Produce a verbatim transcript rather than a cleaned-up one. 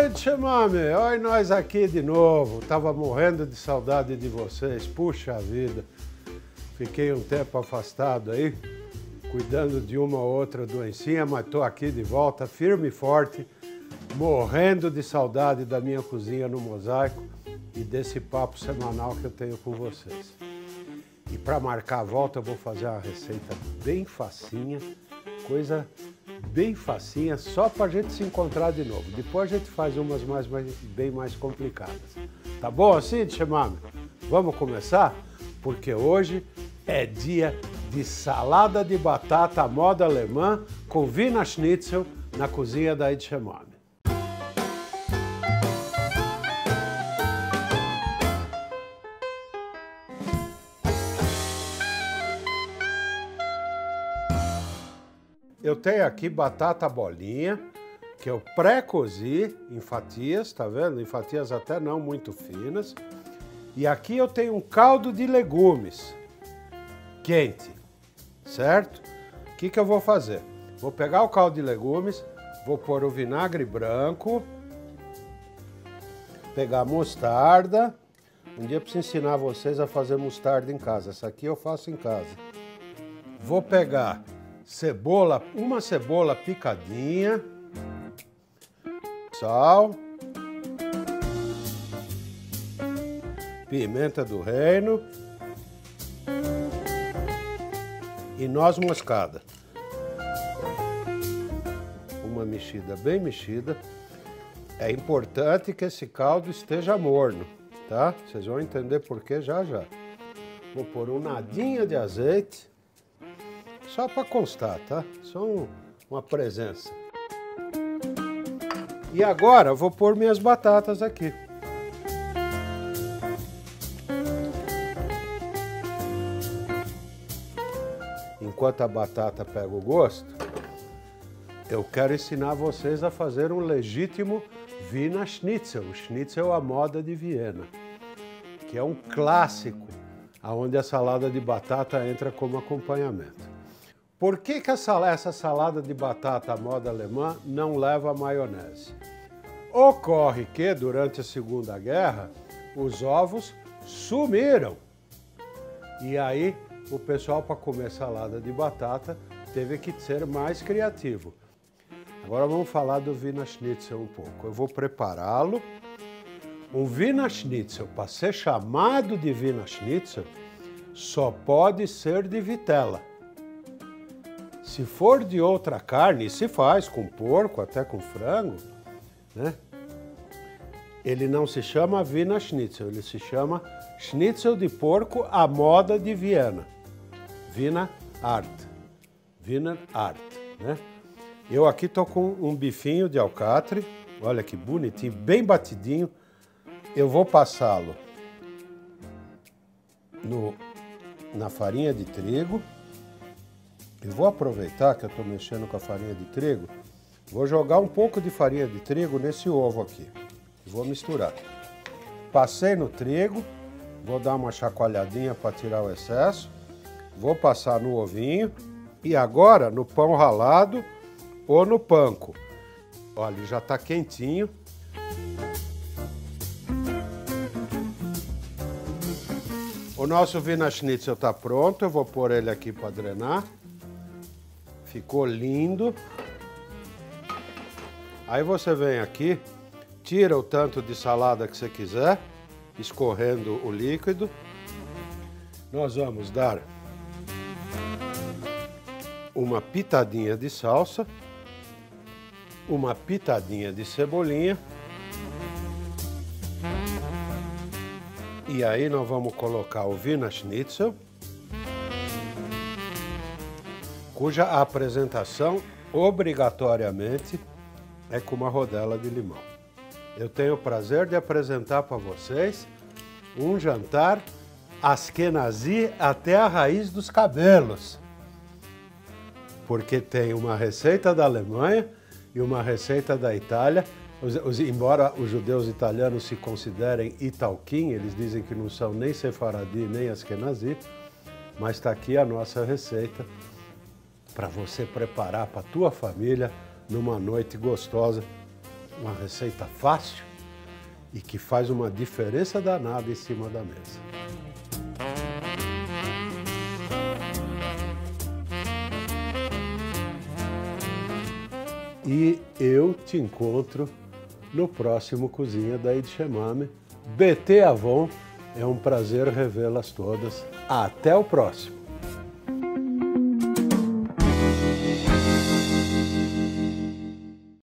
Oi, Tchemame! Oi, nós aqui de novo. Tava morrendo de saudade de vocês. Puxa vida. Fiquei um tempo afastado aí, cuidando de uma ou outra doencinha, mas tô aqui de volta, firme e forte, morrendo de saudade da minha cozinha no Mosaico e desse papo semanal que eu tenho com vocês. E para marcar a volta eu vou fazer uma receita bem facinha, coisa bem facinha, só para a gente se encontrar de novo. Depois a gente faz umas mais, mais, bem mais complicadas. Tá bom assim, Tchemame? Vamos começar? Porque hoje é dia de salada de batata à moda alemã com Wiener Schnitzel na cozinha da Tchemame. Eu tenho aqui batata bolinha, que eu pré-cozi em fatias, tá vendo? Em fatias até não muito finas. E aqui eu tenho um caldo de legumes quente, certo? O que que eu vou fazer? Vou pegar o caldo de legumes, vou pôr o vinagre branco, pegar a mostarda. Um dia eu preciso ensinar vocês a fazer mostarda em casa. Essa aqui eu faço em casa. Vou pegar cebola, uma cebola picadinha, sal, pimenta do reino e noz moscada. Uma mexida bem mexida. É importante que esse caldo esteja morno, tá? Vocês vão entender por que já já. Vou pôr um nadinha de azeite. Só para constar, tá? Só um, uma presença. E agora eu vou pôr minhas batatas aqui. Enquanto a batata pega o gosto, eu quero ensinar vocês a fazer um legítimo Wiener Schnitzel. O Schnitzel à moda de Viena, que é um clássico, onde a salada de batata entra como acompanhamento. Por que que essa, essa salada de batata à moda alemã não leva maionese? Ocorre que, durante a Segunda Guerra, os ovos sumiram. E aí, o pessoal, para comer salada de batata, teve que ser mais criativo. Agora vamos falar do Wiener Schnitzel um pouco. Eu vou prepará-lo. Um Wiener Schnitzel, para ser chamado de Wiener Schnitzel, só pode ser de vitela. Se for de outra carne, se faz com porco, até com frango, né? Ele não se chama Wiener Schnitzel, ele se chama Schnitzel de porco à moda de Viena. Wiener Art. Wiener Art, né? Eu aqui tô com um bifinho de alcatre, olha que bonitinho, bem batidinho. Eu vou passá-lo no, na farinha de trigo. Eu vou aproveitar que eu estou mexendo com a farinha de trigo, vou jogar um pouco de farinha de trigo nesse ovo aqui. Vou misturar. Passei no trigo, vou dar uma chacoalhadinha para tirar o excesso, vou passar no ovinho e agora no pão ralado ou no panko. Olha, já está quentinho. O nosso Wiener Schnitzel está pronto, eu vou pôr ele aqui para drenar. Ficou lindo. Aí você vem aqui, tira o tanto de salada que você quiser, escorrendo o líquido. Nós vamos dar uma pitadinha de salsa, uma pitadinha de cebolinha. E aí nós vamos colocar o Wiener Schnitzel, cuja apresentação, obrigatoriamente, é com uma rodela de limão. Eu tenho o prazer de apresentar para vocês um jantar Ashkenazi até a raiz dos cabelos. Porque tem uma receita da Alemanha e uma receita da Itália. Os, os, embora os judeus italianos se considerem Italquim, eles dizem que não são nem Sefaradi nem Ashkenazi, mas está aqui a nossa receita para você preparar para a tua família numa noite gostosa uma receita fácil e que faz uma diferença danada em cima da mesa. E eu te encontro no próximo Cozinha da Edshemame. B T Avon, é um prazer revê-las todas. Até o próximo!